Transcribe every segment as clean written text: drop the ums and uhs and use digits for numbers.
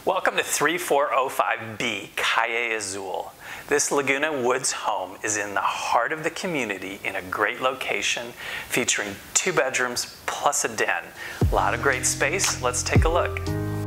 Welcome to 3405B Calle Azul. This Laguna Woods home is in the heart of the community in a great location featuring 2 bedrooms plus a den. A lot of great space. Let's take a look.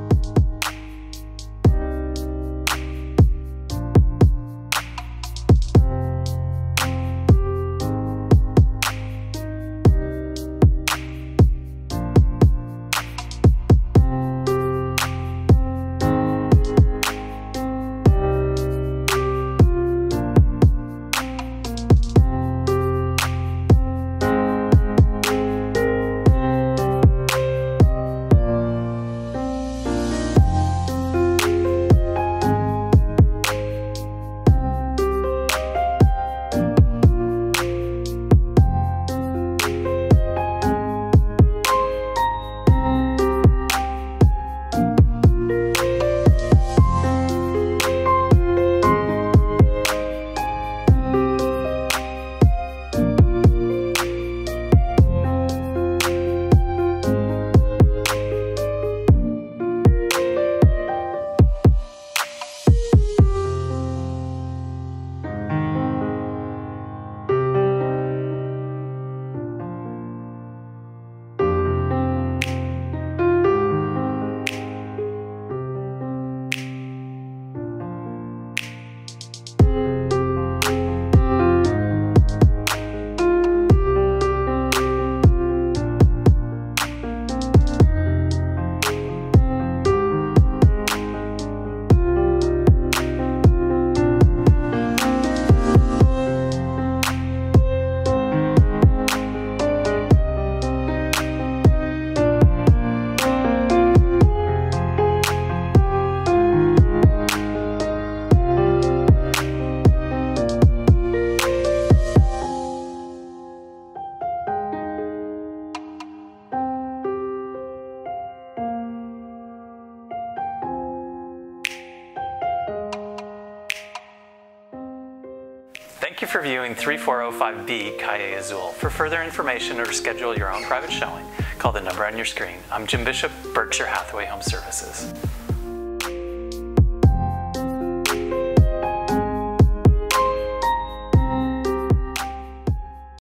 Thank you for viewing 3405B Calle Azul. For further information or to schedule your own private showing, call the number on your screen. I'm Jim Bishop, Berkshire Hathaway Home Services.